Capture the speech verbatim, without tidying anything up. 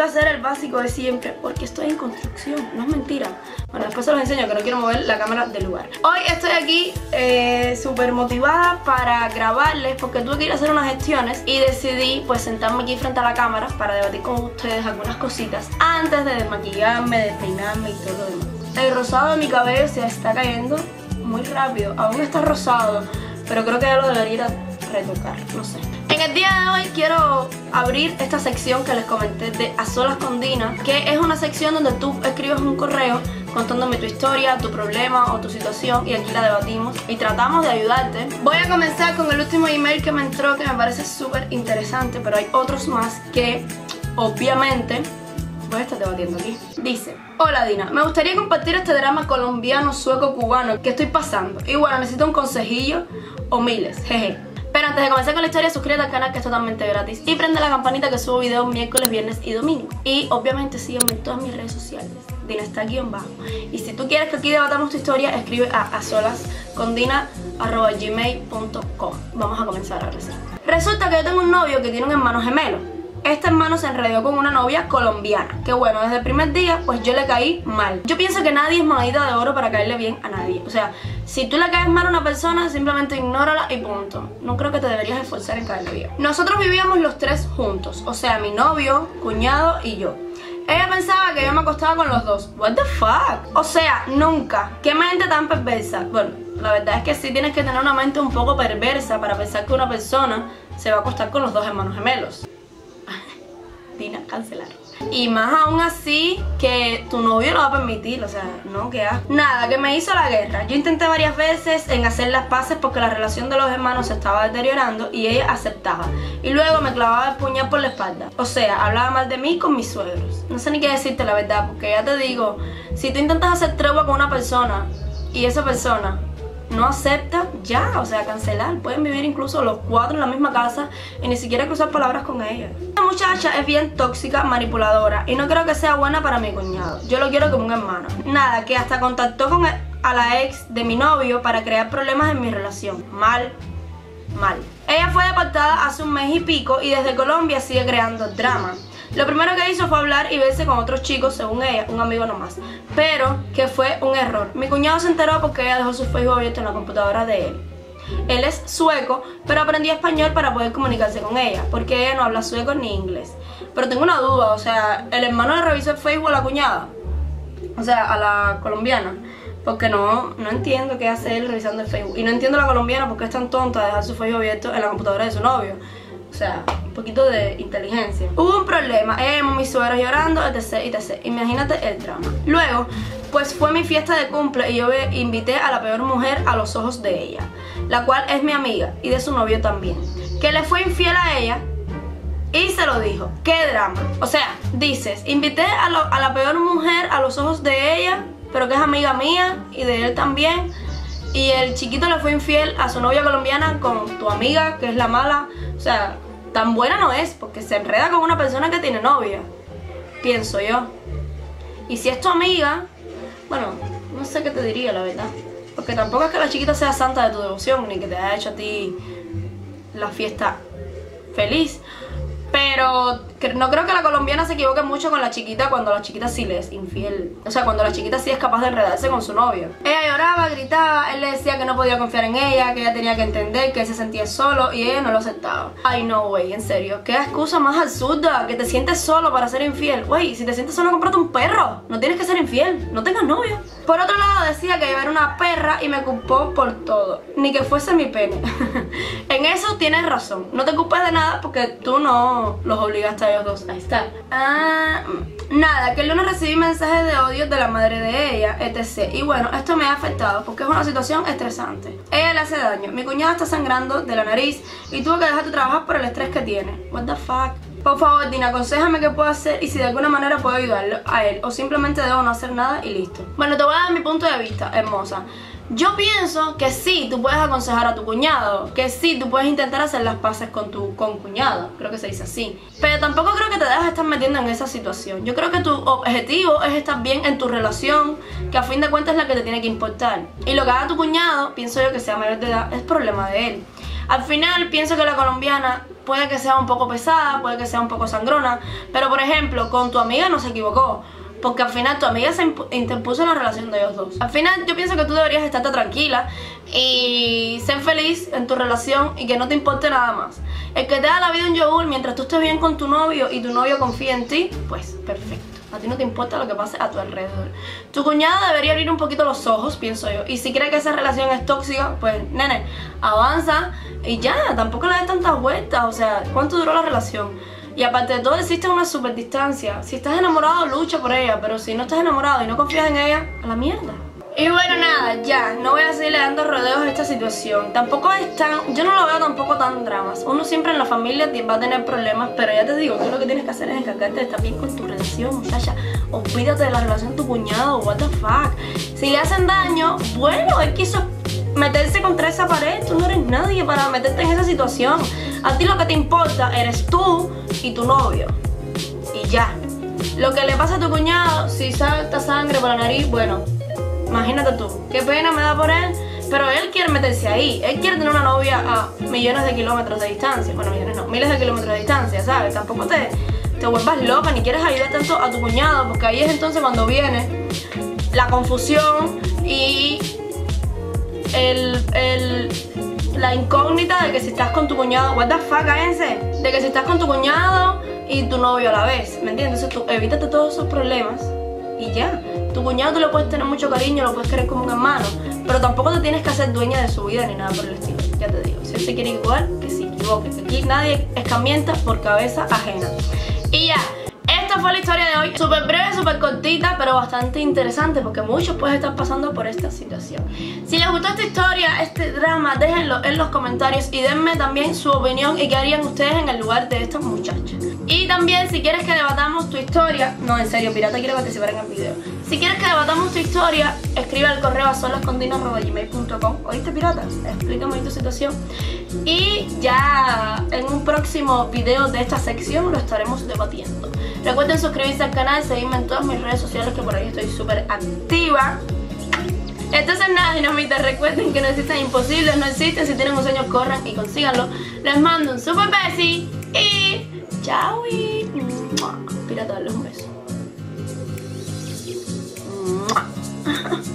a hacer el básico de siempre porque estoy en construcción, no es mentira. Bueno, después se los enseño que no quiero mover la cámara del lugar. Hoy estoy aquí eh, súper motivada para grabarles porque tuve que ir a hacer unas gestiones y decidí pues sentarme aquí frente a la cámara para debatir con ustedes algunas cositas antes de desmaquillarme, despeinarme y todo lo demás. El rosado de mi cabello se está cayendo muy rápido, aún está rosado, pero creo que ya lo debería retocar, no sé. En el día de hoy quiero abrir esta sección que les comenté de A Solas con Dina, que es una sección donde tú escribes un correo contándome tu historia, tu problema o tu situación y aquí la debatimos y tratamos de ayudarte. Voy a comenzar con el último email que me entró que me parece súper interesante, pero hay otros más que obviamente voy a estar debatiendo aquí. Dice: hola Dina, me gustaría compartir este drama colombiano, sueco, cubano que estoy pasando y bueno, necesito un consejillo o miles, jeje. Pero antes de comenzar con la historia, suscríbete al canal que es totalmente gratis y prende la campanita que subo videos miércoles, viernes y domingo. Y obviamente sígueme en todas mis redes sociales, Dina está guión bajo. Y si tú quieres que aquí debatamos tu historia, escribe a asolascondina arroba gmail punto com. Vamos a comenzar a rezar. Resulta que yo tengo un novio que tiene un hermano gemelo. Este hermano se enredó con una novia colombiana, que bueno, desde el primer día pues yo le caí mal. Yo pienso que nadie es monedita de oro para caerle bien a nadie. O sea, si tú le caes mal a una persona, simplemente ignórala y punto. No creo que te deberías esforzar en caerle bien. Nosotros vivíamos los tres juntos, o sea, mi novio, cuñado y yo. Ella pensaba que yo me acostaba con los dos. What the fuck? O sea, nunca. ¿Qué mente tan perversa? Bueno, la verdad es que sí tienes que tener una mente un poco perversa para pensar que una persona se va a acostar con los dos hermanos gemelos. Dina, cancelar. Y más aún así que tu novio lo va a permitir, o sea, no, que asco. Nada, que me hizo la guerra. Yo intenté varias veces en hacer las paces porque la relación de los hermanos se estaba deteriorando y ella aceptaba. Y luego me clavaba el puñal por la espalda. O sea, hablaba mal de mí con mis suegros. No sé ni qué decirte la verdad, porque ya te digo, si tú intentas hacer tregua con una persona y esa persona no acepta, ya, o sea, cancelar. Pueden vivir incluso los cuatro en la misma casa y ni siquiera cruzar palabras con ella. Esta muchacha es bien tóxica, manipuladora y no creo que sea buena para mi cuñado. Yo lo quiero como un hermano. Nada, que hasta contactó con el, a la ex de mi novio para crear problemas en mi relación. Mal, mal. Ella fue deportada hace un mes y pico y desde Colombia sigue creando drama. Lo primero que hizo fue hablar y verse con otros chicos, según ella, un amigo nomás. Pero que fue un error. Mi cuñado se enteró porque ella dejó su Facebook abierto en la computadora de él. Él es sueco, pero aprendió español para poder comunicarse con ella, porque ella no habla sueco ni inglés. Pero tengo una duda, o sea, ¿el hermano le revisó el Facebook a la cuñada? O sea, a la colombiana. Porque no, no entiendo qué hace él revisando el Facebook. Y no entiendo a la colombiana porque es tan tonta de dejar su Facebook abierto en la computadora de su novio. O sea, un poquito de inteligencia. Hubo un problema, ella llamó a mis suegros llorando, etc, etc. Imagínate el drama. Luego, pues fue mi fiesta de cumple y yo invité a la peor mujer a los ojos de ella, la cual es mi amiga y de su novio también, que le fue infiel a ella y se lo dijo. ¡Qué drama! O sea, dices, invité a, lo, a la peor mujer a los ojos de ella, pero que es amiga mía y de él también, y el chiquito le fue infiel a su novia colombiana con tu amiga, que es la mala. O sea, tan buena no es, porque se enreda con una persona que tiene novia, pienso yo. Y si es tu amiga, bueno, no sé qué te diría, la verdad. Porque tampoco es que la chiquita sea santa de tu devoción, ni que te haya hecho a ti la fiesta feliz. Pero no creo que la colombiana se equivoque mucho con la chiquita cuando la chiquita sí le es infiel. O sea, cuando la chiquita sí es capaz de enredarse con su novio. Ella lloraba, gritaba, él le decía que no podía confiar en ella, que ella tenía que entender, que él se sentía solo y ella no lo aceptaba. Ay, no, güey, en serio. ¿Qué excusa más absurda? Que te sientes solo para ser infiel. Güey, si te sientes solo, cómprate un perro. No tienes que ser infiel, no tengas novio. Por otro lado, decía que yo era una perra y me culpó por todo. Ni que fuese mi pene. En eso tienes razón. No te culpes de nada porque tú no los obligaste a ellos dos a estar. Ah, nada, que el lunes recibí mensajes de odio de la madre de ella, etcétera. Y bueno, esto me ha afectado porque es una situación estresante. Ella le hace daño. Mi cuñada está sangrando de la nariz y tuvo que dejar de trabajar por el estrés que tiene. What the fuck. Por favor, Dina, aconséjame qué puedo hacer y si de alguna manera puedo ayudarlo a él o simplemente debo no hacer nada y listo. Bueno, te voy a dar mi punto de vista, hermosa. Yo pienso que sí, tú puedes aconsejar a tu cuñado, que sí, tú puedes intentar hacer las paces con tu con cuñado, creo que se dice así. Pero tampoco creo que te debas estar metiendo en esa situación. Yo creo que tu objetivo es estar bien en tu relación, que a fin de cuentas es la que te tiene que importar. Y lo que haga tu cuñado, pienso yo que sea mayor de edad, es problema de él. Al final pienso que la colombiana puede que sea un poco pesada, puede que sea un poco sangrona, pero por ejemplo, con tu amiga no se equivocó, porque al final tu amiga se interpuso en la relación de ellos dos. Al final yo pienso que tú deberías estarte tranquila y ser feliz en tu relación y que no te importe nada más. El que te da la vida un yogur mientras tú estés bien con tu novio y tu novio confía en ti, pues perfecto. A ti no te importa lo que pase a tu alrededor. Tu cuñada debería abrir un poquito los ojos, pienso yo. Y si cree que esa relación es tóxica, pues nene, avanza y ya, tampoco le des tantas vueltas. O sea, ¿cuánto duró la relación? Y aparte de todo, existe una super distancia. Si estás enamorado, lucha por ella. Pero si no estás enamorado y no confías en ella, a la mierda. Y bueno, nada, ya, no voy a seguirle dando rodeos a esta situación. Tampoco es tan, yo no lo veo tampoco tan dramas. Uno siempre en la familia va a tener problemas, pero ya te digo, tú lo que tienes que hacer es encargarte de estar bien con tu relación, muchacha. Olvídate de la relación de tu cuñado, what the fuck. Si le hacen daño, bueno, él quiso meterse contra esa pared. Tú no eres nadie para meterte en esa situación. A ti lo que te importa eres tú y tu novio. Y ya. Lo que le pasa a tu cuñado, si salta sangre por la nariz, bueno, imagínate tú, qué pena me da por él, pero él quiere meterse ahí, él quiere tener una novia a millones de kilómetros de distancia, bueno, millones no, miles de kilómetros de distancia, ¿sabes? Tampoco te, te vuelvas loca ni quieres ayudar tanto a tu cuñado, porque ahí es entonces cuando viene la confusión y el, el, la incógnita de que si estás con tu cuñado, what the fuck, cállense, de que si estás con tu cuñado y tu novio a la vez, ¿me entiendes? Entonces tú evítate todos esos problemas y ya. Tu cuñado tú le puedes tener mucho cariño, lo puedes querer como un hermano, pero tampoco te tienes que hacer dueña de su vida ni nada por el estilo. Ya te digo, si él se quiere equivocar, que se equivoque. Aquí nadie escarmienta por cabeza ajena. Y ya, esta fue la historia de hoy. Súper breve, súper cortita, pero bastante interesante porque muchos pueden estar pasando por esta situación. Si les gustó esta historia, este drama, déjenlo en los comentarios y denme también su opinión y qué harían ustedes en el lugar de estos muchachos. Y también si quieres que debatamos tu historia, no, en serio, pirata, quiero participar en el video. Si quieres que debatamos tu historia, escribe al correo a solascondinos arroba gmail punto com. ¿Oíste, pirata? Explícame tu situación. Y ya en un próximo video de esta sección lo estaremos debatiendo. Recuerden suscribirse al canal, seguirme en todas mis redes sociales que por ahí estoy súper activa. Entonces nada, dinamita, recuerden que no existen imposibles, no existen. Si tienen un sueño, corran y consíganlo. Les mando un super besi y chao y pirata, darles un beso.